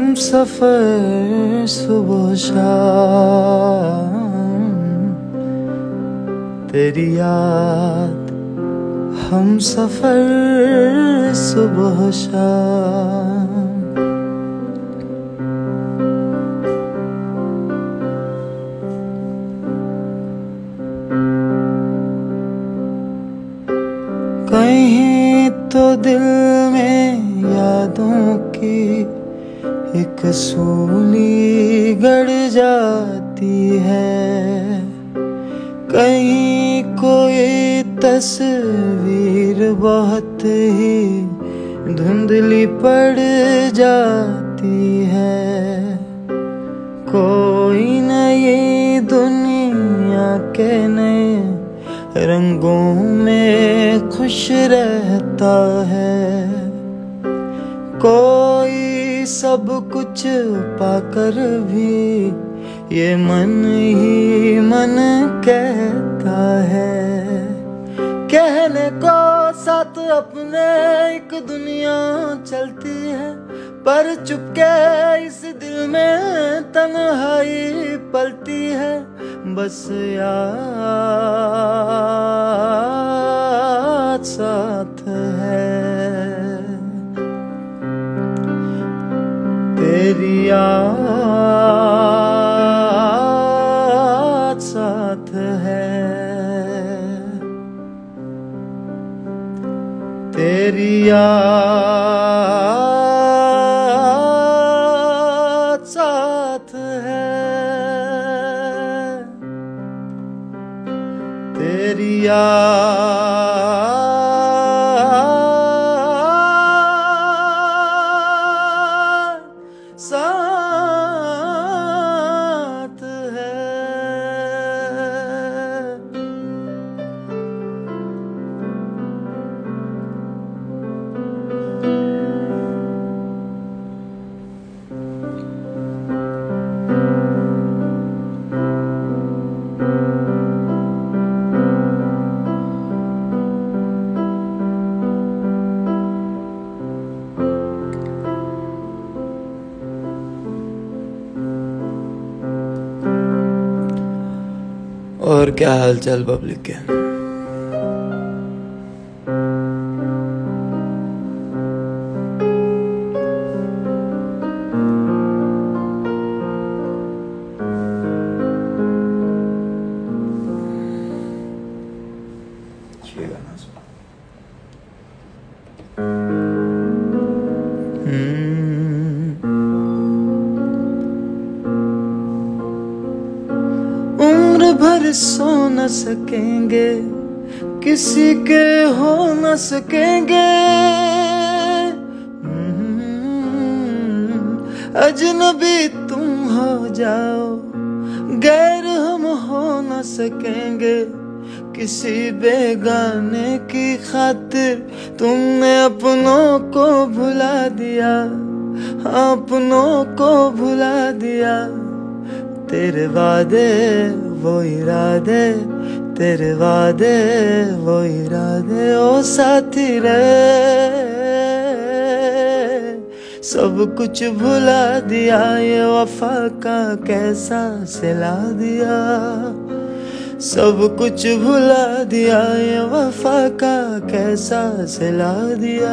सफर सुबह शाम, तेरी याद हम सफर सुबह शाम। कहीं तो दिल में यादों की एक सूली गड़ जाती है, कहीं कोई तस्वीर बहुत ही धुंधली पड़ जाती है। कोई नई दुनिया के नए रंगों में खुश रहता है, कोई सब कुछ पाकर भी ये मन ही मन कहता है। कहने को साथ अपने एक दुनिया चलती है, पर चुपके इस दिल में तन्हाई पलती है। बस याद साथ है, तेरी याद साथ है, तेरी याद साथ है, तेरी याद साथ है। और क्या हाल चाल पब्लिक के? उम्र भर सो न सकेंगे, किसी के हो न सकेंगे, अजनबी तुम हो जाओ, गैर हम हो न सकेंगे। किसी बेगाने की खातिर तुमने अपनों को भुला दिया, अपनों को भुला दिया। तेरे वादे वो इरादे, तेरे वादे वो इरादे, ओ साथी रे सब कुछ भुला दिया। ये वफा का कैसा सिला दिया, सब कुछ भुला दिया। ये वफा का कैसा सिला दिया।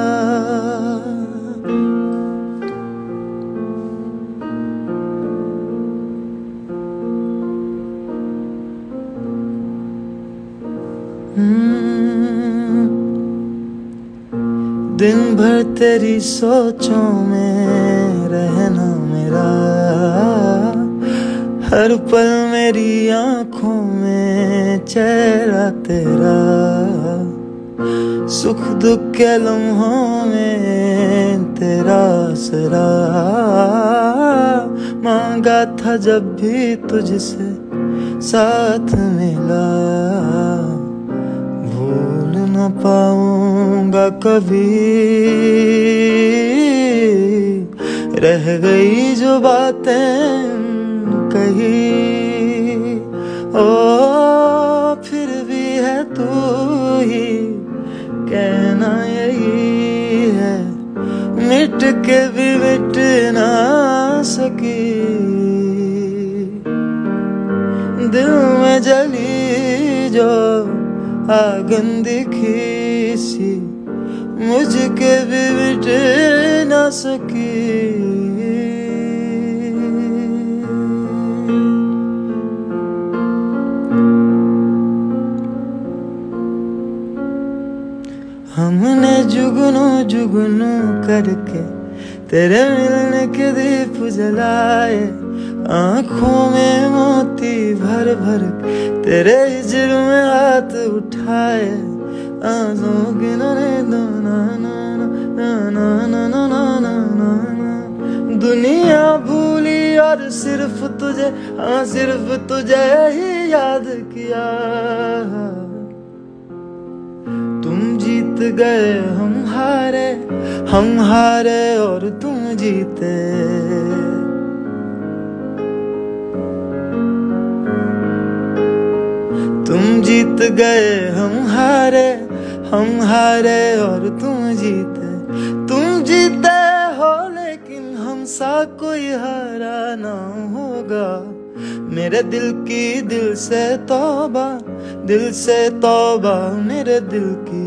दिन भर तेरी सोचों में रहना मेरा, हर पल मेरी आँखों में चेहरा तेरा। सुख दुख के लम्हों में तेरा आसरा, मांगा था जब भी तुझसे साथ मिला। भूल न पाऊंगा कभी, रह गई जो बातें कही। ओ फिर भी है तू ही, कहना यही है मिट के भी मिट ना सकी, दिल में जली जो आगन दिखी सी, मुझके भी मिट ना सकी। हमने जुगनू जुगनू करके तेरे मिलने के दीप जलाए, आँखों में मोती भर भर तेरे हिजर में हाथ उठाए, आंसू गिनने दो ना ना ना ना ना ना ना ना ना। दुनिया भूली और सिर्फ तुझे, हाँ सिर्फ तुझे ही याद किया। तुम जीत गए हम हारे और तुम जीते। तुम जीत गए हम हारे और तुम जीते। तुम जीते हो लेकिन हम सा कोई हारा ना होगा। मेरे दिल की दिल से तौबा मेरे दिल की।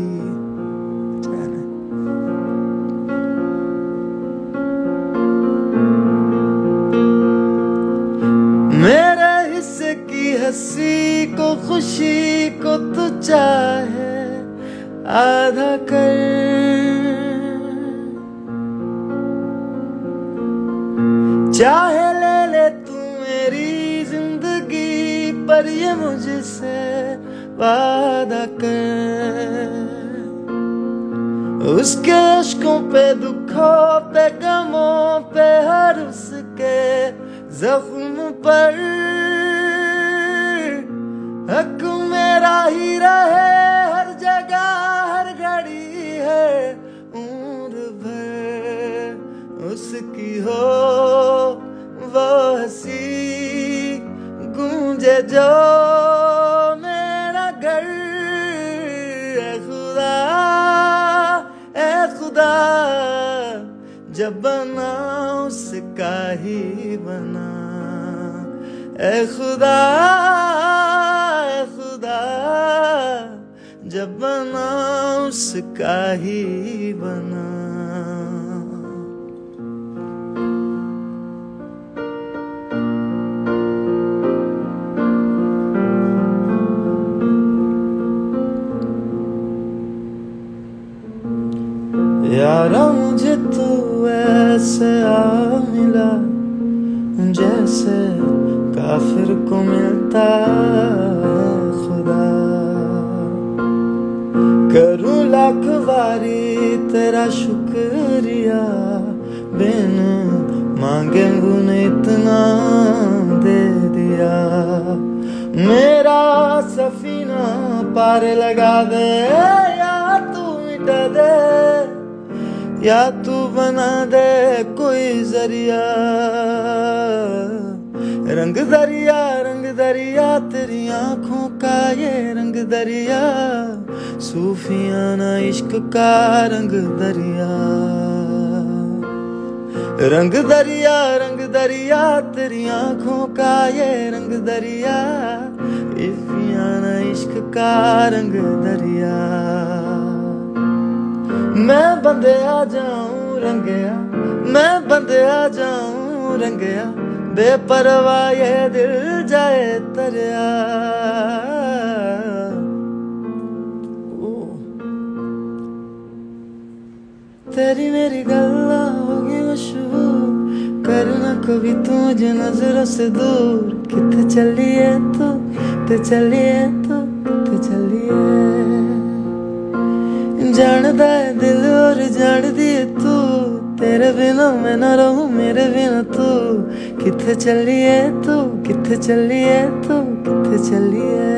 मेरे हिस्से की हंसी को खुशी को तू चाहे आधा कर, चाहे ले ले तू मेरी जिंदगी, पर ये मुझसे वादा कर। उसके इश्कों पे दुखों पे गमों पे हर उसके जख्म पर हक मेरा ही रहे हर जगह हर घड़ी है उम्र भर उसकी हो वो हंसी गूंजे जो मेरा घर। ए खुदा जब बना उसका ही बना। ए खुदा जब बना उसका ही बना। यारा मुझे तू ऐसे आ मिला जैसे काफिर को मिलता खुदा। करूं लाख बारी तेरा शुक्रिया, बिन मांगे तूने इतना दे दिया। मेरा सफीना पार लगा दे या तू मिटा दे, या तू बना दे कोई जरिया। रंग दरिया तेरी आंखों का ये रंग दरिया, सूफियाना इश्क का रंग दरिया। रंग दरिया तेरी आंखों का ये रंग दरिया, सूफियाना इश्क का रंग दरिया। मैं बंदे आ जाऊं रंगया, मैं बंदे आ जाऊं रंगया, बेपरवाह ये दिल जाए तरया। तेरी मेरी गल्ला होगी मशहूर, करना कभी तू मुझे नजरों से दूर। किथे चलिए तू, किथे चलिए तू, किथे चलिए। जानदा है दिल और जान दिए तू, तेरे बिना मैं न रहूं मेरे बिना तू। किथे चलिए तू, किथे चलिए तू, किथे चलिए।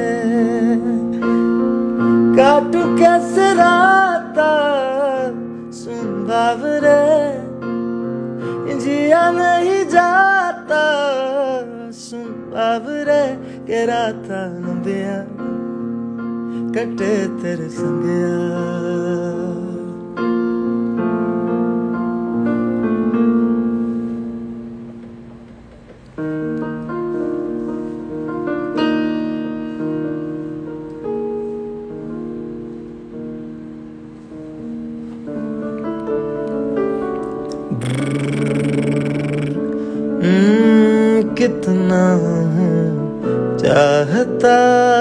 काटू कैसे राता सुन बाबरे, जिया नहीं जाता सुन बाबरे। के राता लंबिया कटे तेरे संगया। कितना हूँ चाहता,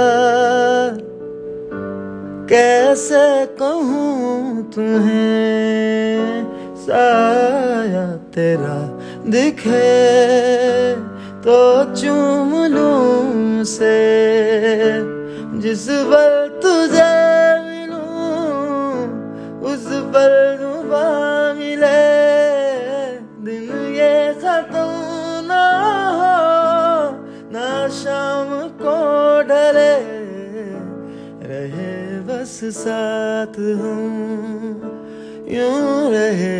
कैसे कहूँ तुम्हें, साया तेरा दिखे तो चूम लूं से, जिस पल तुझे मिलूं उस पल दुआ मिले, दिन ये खत्म ना हो ना शाम को ढले, रहे बस साथ हम यूं रहे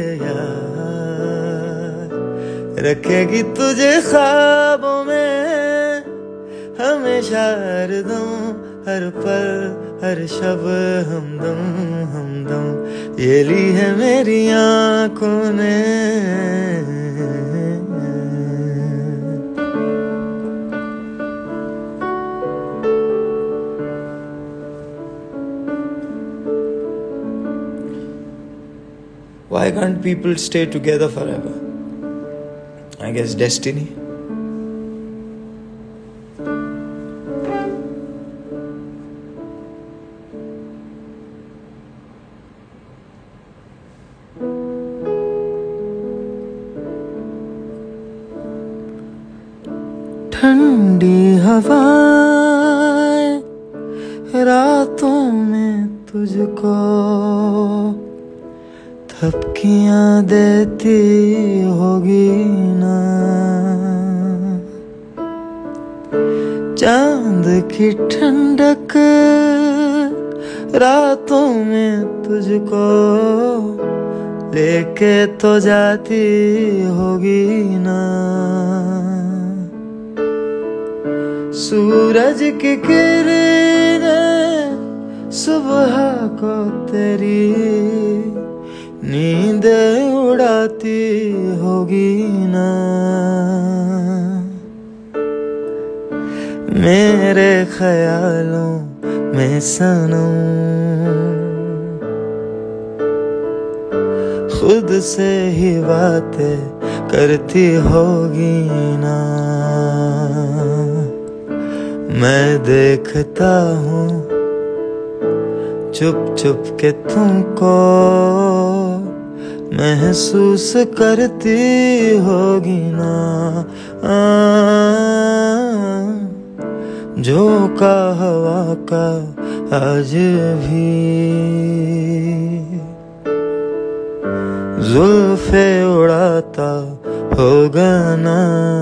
यार, रखेगी तुझे ख्वाबों में हमेशा हरदम, हर पल हर शब हमदम हमदम, ये ली है मेरी आँखों ने। Why can't people stay together forever? I guess destiny. ठंडी हवाएं रातों में तुझको थपकियाँ देती होगी ना, चांद की ठंडक रातों में तुझको लेके तो जाती होगी ना, सूरज की किरणें सुबह को तेरी नींद उड़ाती होगी ना, मेरे ख्यालों में सनम खुद से ही बातें करती होगी ना, मैं देखता हूँ चुप चुप के तुमको, महसूस करती होगी ना, झोंका हवा का आज भी जुल्फे उड़ाता होगा ना।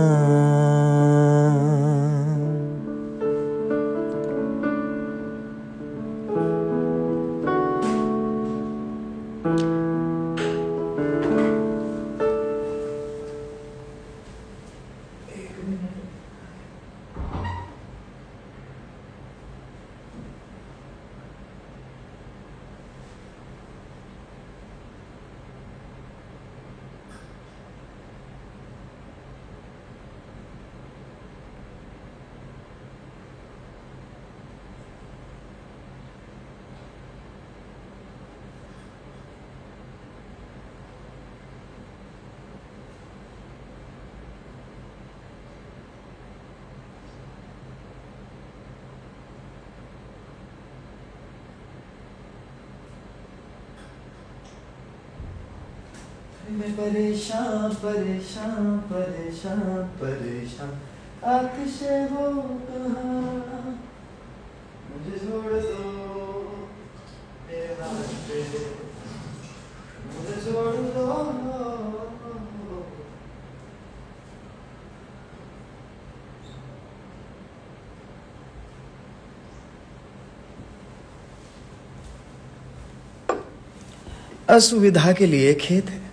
मैं परेशान परेशान परेशान परेशान, आतिशे वो कहाँ, मुझे छोड़ दो मेरे हाथ पे, मुझे छोड़ दो। असुविधा के लिए खेत है।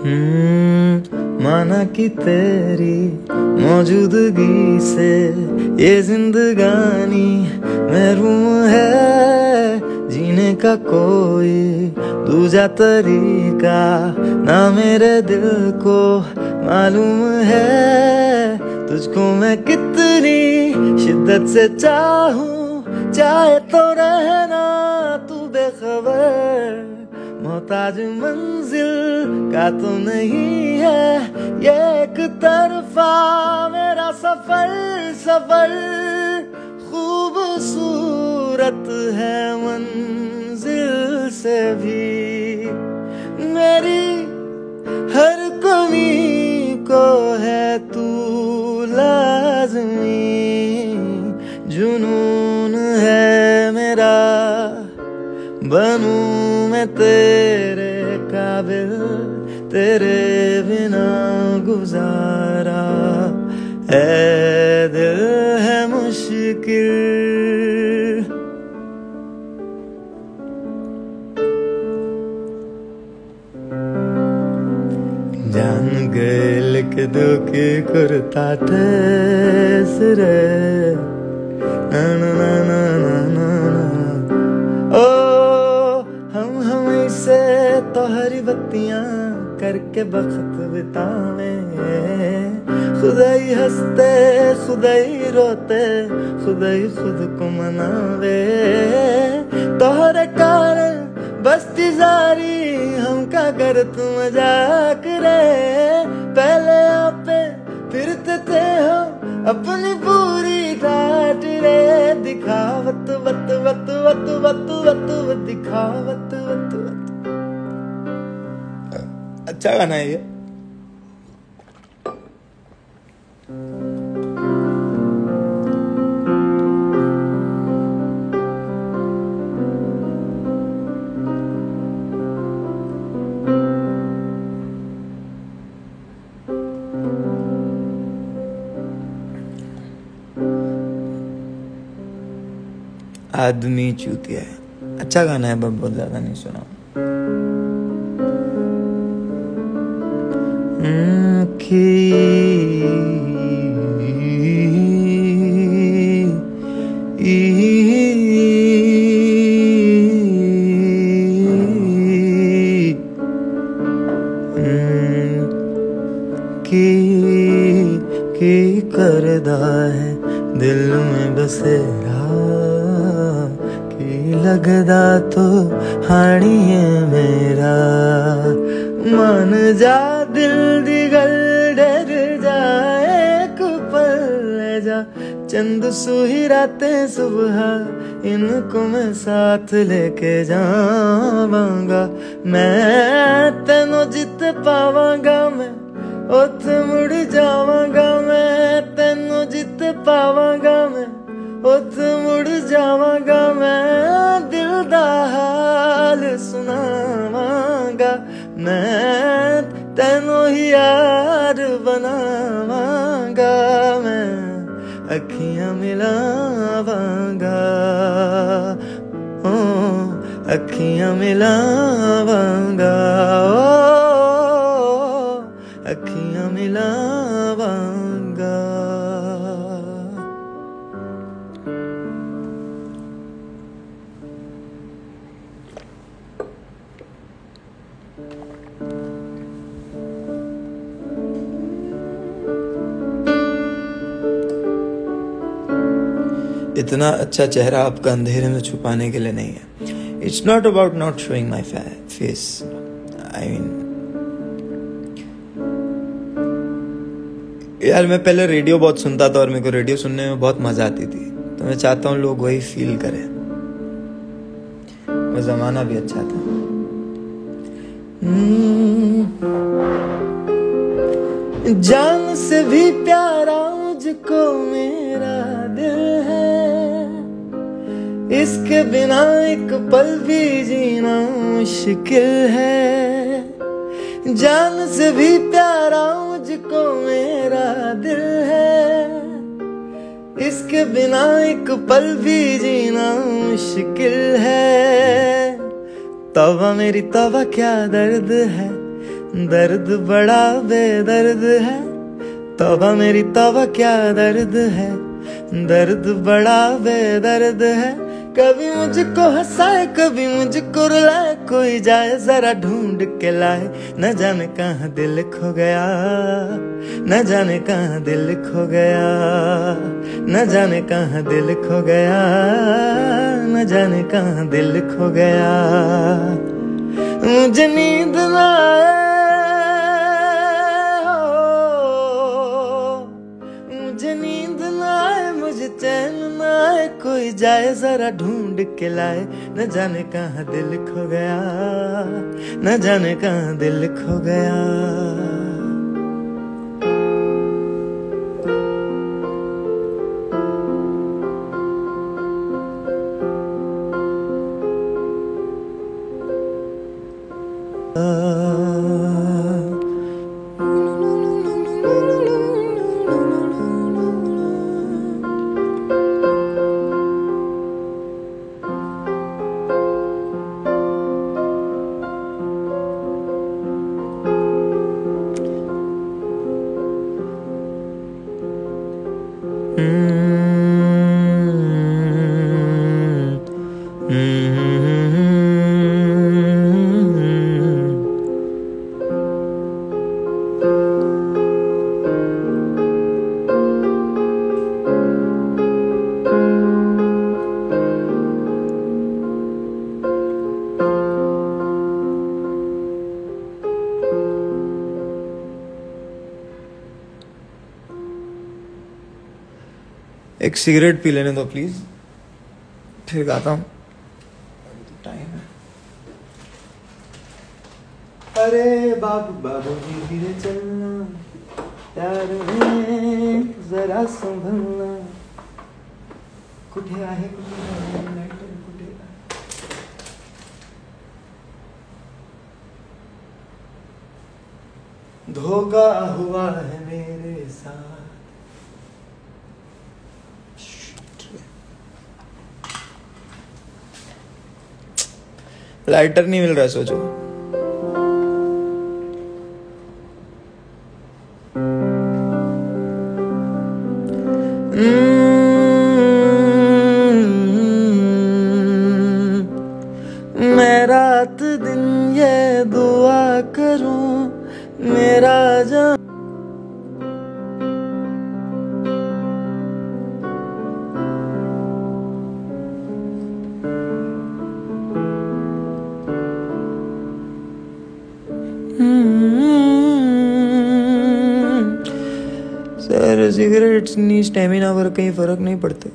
माना कि तेरी मौजूदगी से ये जिंदगानी महरूम है, जीने का कोई दूजा तरीका ना मेरे दिल को मालूम है। तुझको मैं कितनी शिद्दत से चाहूं, चाहे तो रहना तू बेखबर। मोहताज मंजिल का तो नहीं है ये एक तरफा मेरा सफर। सफर खूबसूरत है मंजिल से भी, मेरी हर कमी को है तू लाज़मी। जुनून है मेरा बनूं मैं तेरे काबिल, तेरे बिना गुजारा है दिल है मुश्किल। जान गए लिख दो कि करता तेसरे ना ना ना ना ना ना। ओ हम इसे तो हरी बत्तियां करके वक्त बितावे, खुदा ही हंसते खुदा ही रोते खुदा ही खुद को मनावे। तोहरे कारण बस्ती जारी हम का कर तू मजाक रे। पहले आपे फिरते थे हम अपनी पूरी ठाट रे। दिखावत वत वत वत वत वत वत दिखावत वत वत। अच्छा गाना है ये। आदमी चूतिया है। अच्छा गाना है, बहुत ज्यादा नहीं सुना। की करदा है दिल में बसेरा, लगदा तो हानी है मेरा। मन जा दिल दी गल डर जाए एक पल जा। चंद सुही रातें सुबह इनको मैं साथ लेके जावांगा। मैं तेनों जित पावांगा, मैं उथे मुड़ जावांगा। मैं तेनों जित पावांगा, मैं उथे मुड़ जावांगा। मैं दिल दा हाल सुनावांगा। मैं तेनों ही यार बनावांगा। मैं अखियां मिलावांगा, अखियां मिलावांगा, अखियां मिलावांगा। इतना अच्छा चेहरा आपका अंधेरे में छुपाने के लिए नहीं है। It's not about not showing my face. I mean यार, मैं पहले रेडियो बहुत सुनता था और मेरे को रेडियो सुनने में बहुत मजा आती थी। तो मैं चाहता हूँ लोग वही फील करें। वो जमाना भी अच्छा था। जान से भी प्यारा मुझको मेरा दिल है, इसके बिना एक पल भी जीना मुश्किल है। जान से भी प्यारा मुझको मेरा दिल है, इसके बिना एक पल भी जीना मुश्किल है। तौबा मेरी तौबा क्या दर्द है, दर्द बड़ा बेदर्द है, तौबा मेरी तौबा क्या दर्द है। दर्द बड़ा बेदर्द है, कभी मुझको हंसाए कभी मुझको रुलाए, कोई जाए जरा ढूंढ के लाए। न जाने कहाँ दिल खो गया, न जाने कहाँ दिल खो गया, न जाने कहाँ दिल खो गया, न जाने कहाँ दिल खो गया। मुझे नींद ना आए हो, मुझे नींद ना आए, मुझे चैन ना आए, कोई जाए जरा ढूंढ के लाए। न जाने कहाँ दिल खो गया, न जाने कहाँ दिल खो गया। एक सिगरेट पी लेने दो प्लीज, फिर गाता हूँ। टाइम है। अरे बाबू बाबू धीरे चलना, प्यार में जरा संभलना। कुठे आहे लाइटर कुठे? धोखा हुआ है मेरे साथ। लाइटर नहीं मिल रहा, सोचो। मैं रात दिन ये दुआ करूं मेरा जान सर सिगरेट नहीं स्टेमिना पर कहीं फर्क नहीं पड़ता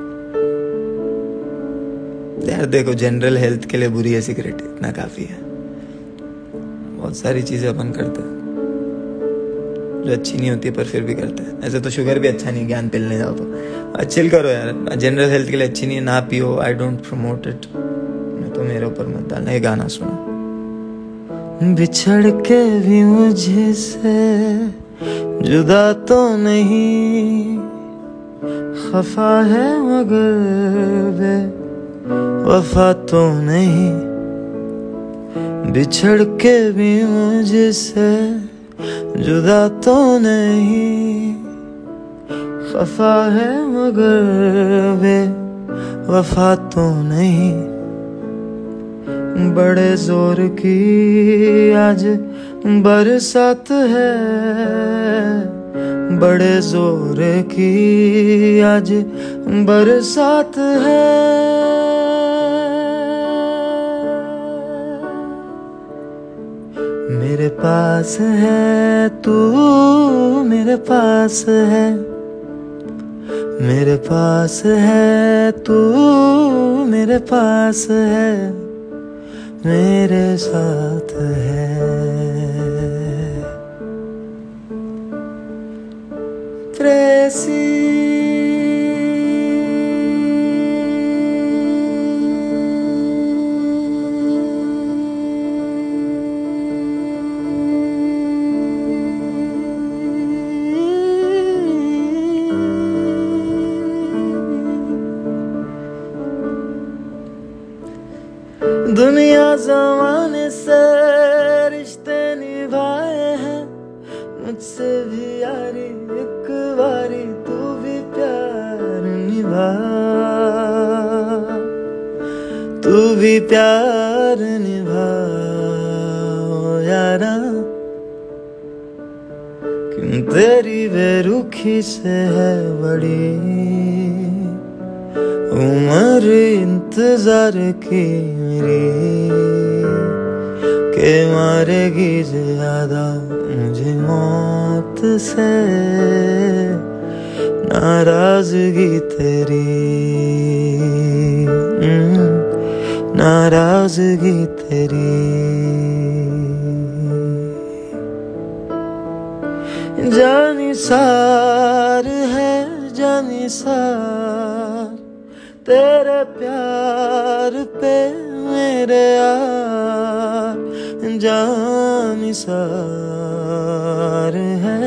यार। देखो जनरल हेल्थ के लिए बुरी है सिगरेट, इतना काफी है। बहुत सारी चीजें अपन करते हैं जो अच्छी नहीं होती पर फिर भी करते हैं। ऐसे तो शुगर भी अच्छा नहीं, ज्ञान पिलने जाओ तो चिल करो यार। जनरल हेल्थ के लिए अच्छी नहीं है, ना पियो। I don't promote it. तो मेरे ऊपर मत डालना। ये गाना सुनो। बिछड़ के भी मुझे से जुदा तो नहीं, खफा है मगर बे वफा तो नहीं। बिछड़ के भी मुझसे जुदा तो नहीं, खफा है मगर बे वफा तो नहीं। बड़े जोर की आज बरसात है, बड़े जोर की आज बरसात है। मेरे पास है तू, मेरे पास है, मेरे पास है तू, मेरे पास है, मेरे साथ है। प्रेसी दुनिया ज़माने से प्यार निभाओ यारा, क्यों तेरी बेरुखी से है बड़ी उम्र इंतजार की मेरी, के मारेगी ज्यादा मुझे मौत से नाराजगी तेरी, नाराजगी तेरी। जानिसार है जानिसार तेरे प्यार पे मेरे यार, जानिसार है।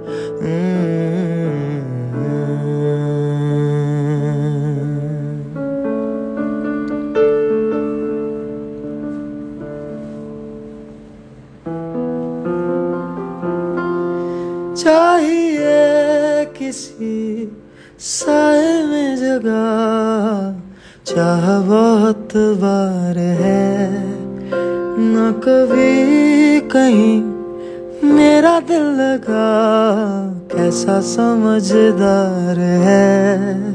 चाहिए किसी साए में जगह, चाह बहुत बार है न कभी कहीं मेरा दिल लगा, कैसा समझदार है।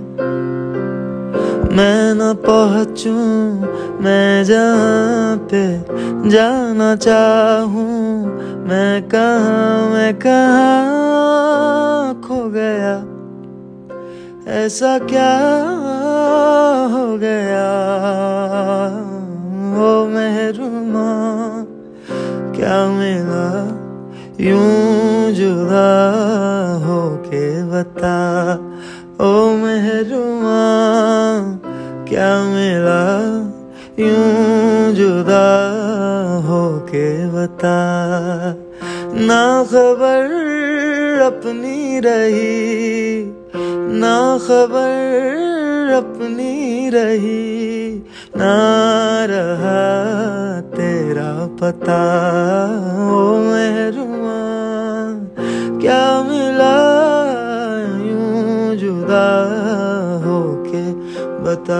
मैं न पहुंचूं मैं जहाँ पे जाना चाहूं, मैं कहाँ खो गया, ऐसा क्या हो गया। ओ महरूमा क्या मिला यूं जुदा होके बता, ओ महरूमा क्या मिला यूं जुदा होके बता। ना खबर अपनी रही ना खबर अपनी रही, ना रहा तेरा पता। ओ महरूमा क्या मिला यूं जुदा होके बता।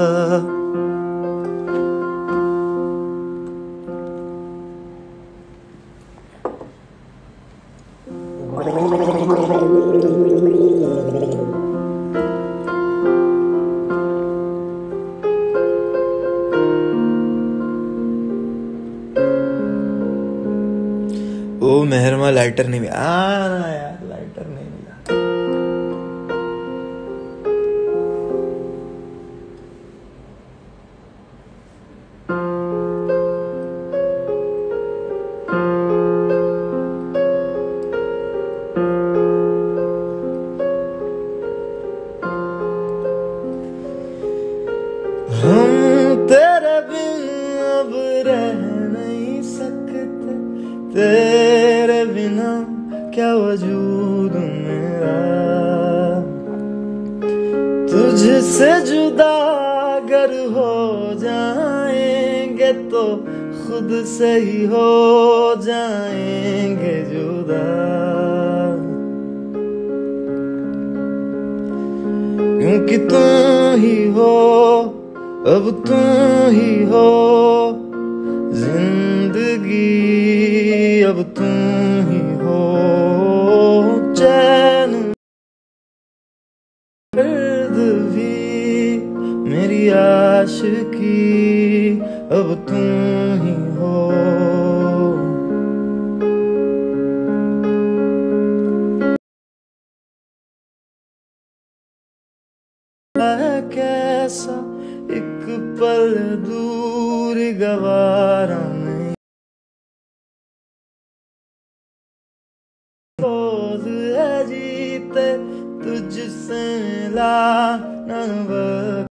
ओ मेहरमा लाइटर नहीं मिला यार, लाइटर नहीं मिला। हम तेरे बिन अब रह नहीं सकते, तेरे बिना क्या वजूद मेरा। तुझसे जुदा अगर हो जाएंगे तो खुद से ही हो जाएंगे जुदा। क्योंकि तुम ही हो अब तुम ही हो जिंदगी, अब तुम ही हो चैन दर्द भी मेरी आशिकी, अब तुम ही हो। कैसा एक पल दूर गवारा नहीं, रोज है जीते तुझसे मिला न